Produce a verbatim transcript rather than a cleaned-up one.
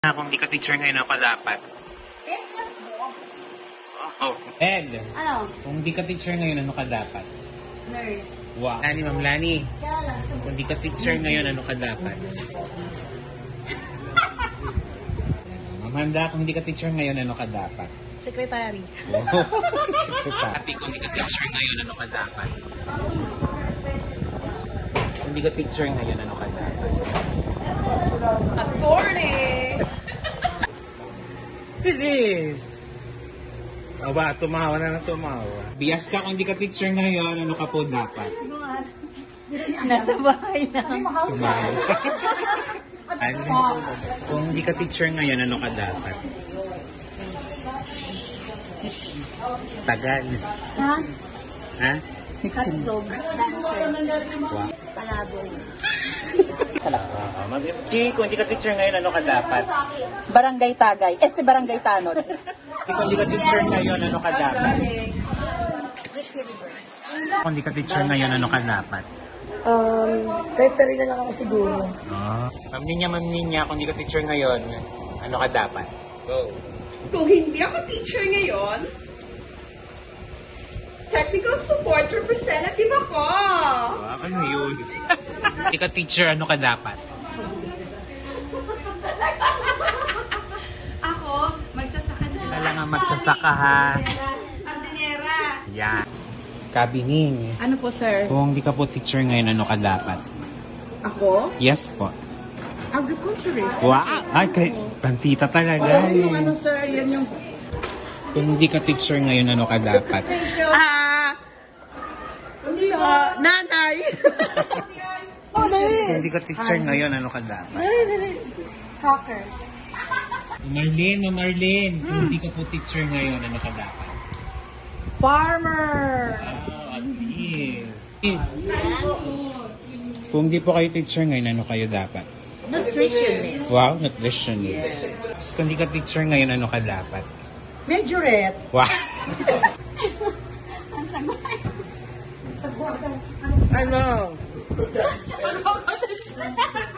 Kung di ka teacher ngayon, ako dapat. Business mo. Oh. Ed, Ano? kung di ka teacher ngayon, ano ka dapat? Nurse. Wow. Lani, Ma'am Lani, Kaya lang. kung di ka teacher ngayon, ano ka dapat? Ma'am Handa, kung di ka teacher ngayon, ano ka dapat? Secretary. Ate, kung di ka teacher ngayon, ano ka dapat? Kung di ka teacher ngayon, ano ka dapat? Attorney! Bilis! Aba, tumawa na na tumawa. Bias ka kung di ka teacher ngayon, ano ka po dapat? Nasa bahay na. Sumali. Ano? Kung di ka teacher ngayon, ano ka dapat? Tagal. Ha? Ha? Hotdog. Dancer. Wow. Palaboy. Uh, Ma'am Chi, kung di ka teacher ngayon, ano ka dapat? Barangay Tagay. Este Barangay Tanod. Kung di ka teacher ngayon, ano ka dapat? Receivers. Kung di ka teacher ngayon, ano ka dapat? Um, referee na lang ako siguro. Oh. Ma'am Ninya, Ma'am Ninya, kung di ka teacher ngayon, ano ka dapat? Go. Kung hindi ako teacher ngayon, technical support representative ako. Wow, ano yun? Di ka teacher, ano ka dapat? Ako, magsasaka na Wala nga magsasaka ha. Ordinera. Yan. Kabining. Ano po, sir? Kung di ka po teacher ngayon, ano ka dapat? Ako? Yes po. Agriculturist. Wow! Ay, kay plantita talaga Oh, yung eh. ano, sir, yan yung... Kung di ka teacher ngayon, ano ka dapat? Ah! Uh, nanay! Kung di ka teacher ngayon, ano ka dapat? Hacker. Marlene, no Marlene, kung di ka po teacher ngayon, ano ka dapat? Farmer! Wow, admin. Kung di po kayo teacher ngayon, ano kayo dapat? Nutritionist. Wow, nutritionist. Kung di ka teacher ngayon, ano ka dapat? Majorette. Wow. Ang sagay. Sagwagan. Ano? Ano?